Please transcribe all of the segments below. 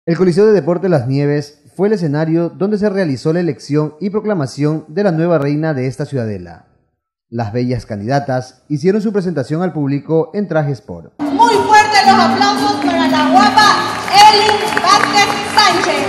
El Coliseo de Deportes Las Nieves fue el escenario donde se realizó la elección y proclamación de la nueva reina de esta ciudadela. Las bellas candidatas hicieron su presentación al público en traje sport. Muy fuertes los aplausos para la guapa Elin Vázquez Sánchez.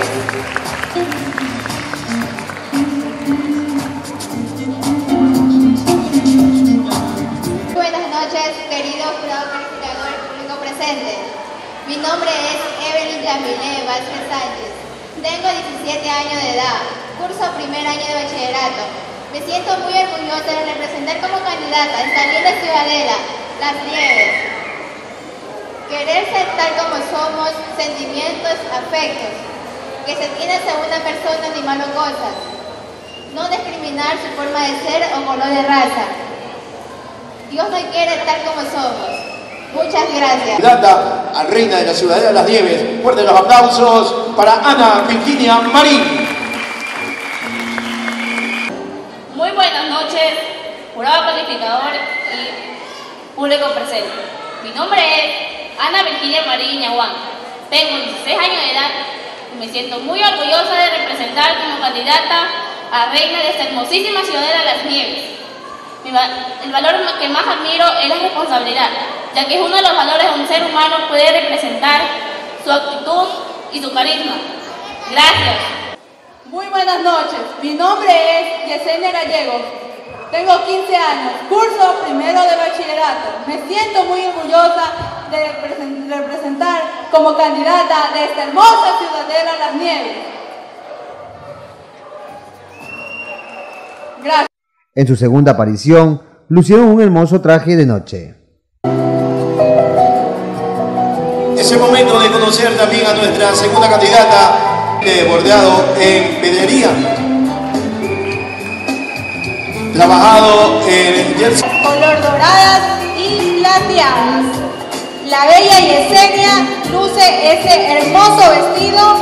Buenas noches, querido jurado calificador y público presente. Mi nombre es Evelyn Yamile Vázquez Sánchez. Tengo 17 años de edad, curso primer año de bachillerato. Me siento muy orgullosa de representar como candidata a esta linda ciudadela, Las Nieves. Querer ser tal como somos, sentimientos, afectos, que se tiene hacia una persona ni malo cosas. No discriminar su forma de ser o color de raza. Dios nos quiere tal como somos. Muchas gracias. Candidata a reina de la ciudadela de Las Nieves. Fuertes los aplausos para Ana Virginia Marín. Muy buenas noches, jurado calificador y público presente. Mi nombre es Ana Virginia Marín Ñaguán. Tengo 16 años de edad y me siento muy orgullosa de representar como candidata a reina de esta hermosísima ciudadela de Las Nieves. El valor que más admiro es la responsabilidad, ya que es uno de los valores de un ser humano puede representar su actitud y su carisma. Gracias. Muy buenas noches, mi nombre es Yesenia Gallegos. Tengo 15 años, curso primero de bachillerato. Me siento muy orgullosa de representar como candidata de esta hermosa ciudadela Las Nieves. Gracias. En su segunda aparición, lucieron un hermoso traje de noche. Es el momento de conocer también a nuestra segunda candidata de bordeado en pedrería. Trabajado en jersey. Color doradas y plateadas. La bella Yesenia luce ese hermoso vestido.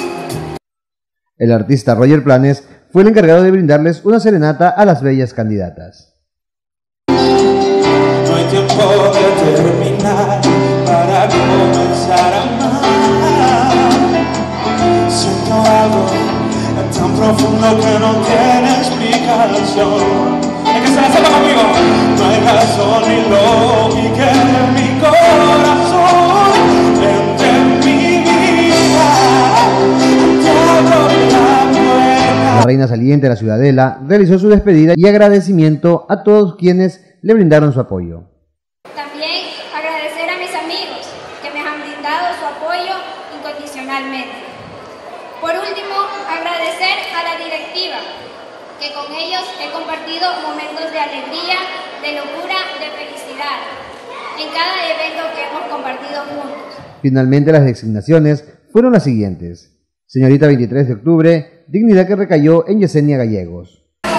El artista Roger Planes fue el encargado de brindarles una serenata a las bellas candidatas. No hay tiempo de terminar para comenzar a amar. Siento algo tan profundo que no tiene explicación. Es que se la sepa conmigo. No hay razón ni lógica en mi corazón. Entre mi vida todo La reina saliente de la ciudadela realizó su despedida y agradecimiento a todos quienes le brindaron su apoyo. También agradecer a mis amigos que me han brindado su apoyo incondicionalmente. Por último, agradecer a la directiva, que con ellos he compartido momentos de alegría, de locura, de felicidad, en cada evento que hemos compartido juntos. Finalmente las designaciones fueron las siguientes. Señorita 23 de octubre, dignidad que recayó en Yesenia Gallegos.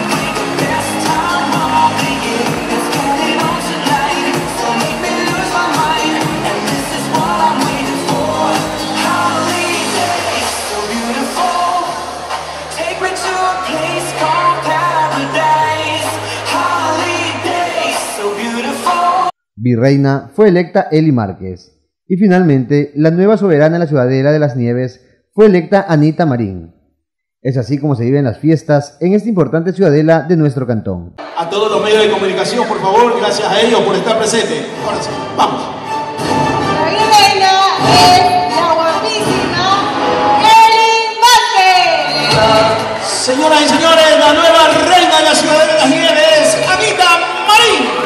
Virreina fue electa Eli Márquez. Y finalmente, la nueva soberana de la ciudadela de Las Nieves fue electa Anita Marín. Es así como se viven las fiestas en esta importante ciudadela de nuestro cantón. A todos los medios de comunicación, por favor, gracias a ellos por estar presentes. Ahora sí, vamos. La virreina es la guapísima Elin Vázquez. Señoras y señores, la nueva reina de la ciudadela de Las Nieves, Anita Marín.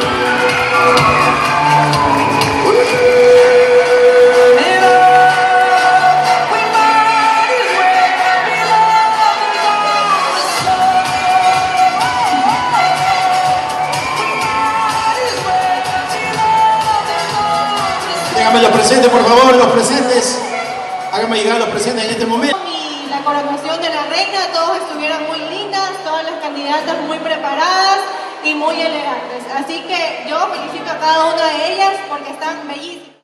Háganme los presentes, por favor, los presentes. Háganme llegar los presentes en este momento. Y la coronación de la reina, todos estuvieron muy lindas, todas las candidatas muy preparadas y muy elegantes. Así que yo felicito a cada una de ellas porque están bellísimas.